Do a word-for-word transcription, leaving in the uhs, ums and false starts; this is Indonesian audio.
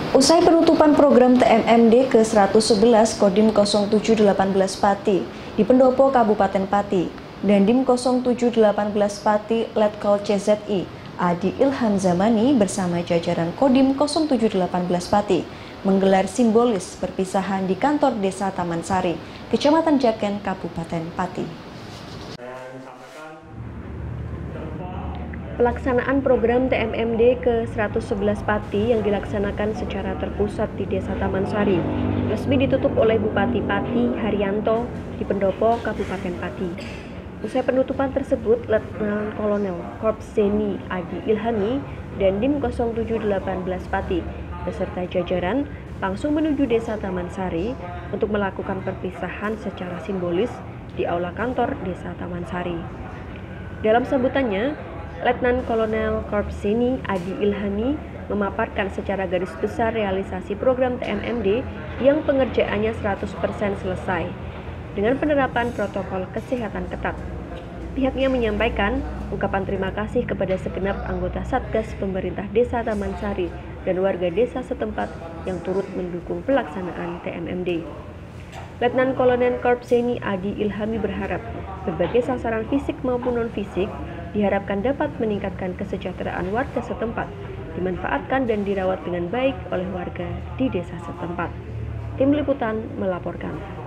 Usai penutupan program T M M D ke seratus sebelas Kodim nol tujuh satu delapan Pati di Pendopo Kabupaten Pati dan Dim nol tujuh delapan Pati Letkol C Z I Adi Ilham Zamani bersama jajaran Kodim nol tujuh delapan Pati menggelar simbolis perpisahan di kantor Desa Taman Sari, Kecamatan Jaken, Kabupaten Pati. Pelaksanaan program T M M D ke seratus sebelas Pati yang dilaksanakan secara terpusat di Desa Taman Sari resmi ditutup oleh Bupati Pati Haryanto di Pendopo, Kabupaten Pati. Usai penutupan tersebut, Letnan Kolonel Korps Zeni Adi Ilhami dan Dim nol tujuh delapan Pati beserta jajaran langsung menuju Desa Taman Sari untuk melakukan perpisahan secara simbolis di aula kantor Desa Taman Sari. Dalam sambutannya, Letnan Kolonel Korps Zeni Adi Ilhami memaparkan secara garis besar realisasi program T M M D yang pengerjaannya seratus persen selesai dengan penerapan protokol kesehatan ketat. Pihaknya menyampaikan ungkapan terima kasih kepada segenap anggota Satgas pemerintah Desa Taman Sari dan warga desa setempat yang turut mendukung pelaksanaan T M M D. Letnan Kolonel Korps Zeni Adi Ilhami berharap berbagai sasaran fisik maupun non-fisik diharapkan dapat meningkatkan kesejahteraan warga setempat, dimanfaatkan dan dirawat dengan baik oleh warga di desa setempat. Tim Liputan melaporkan.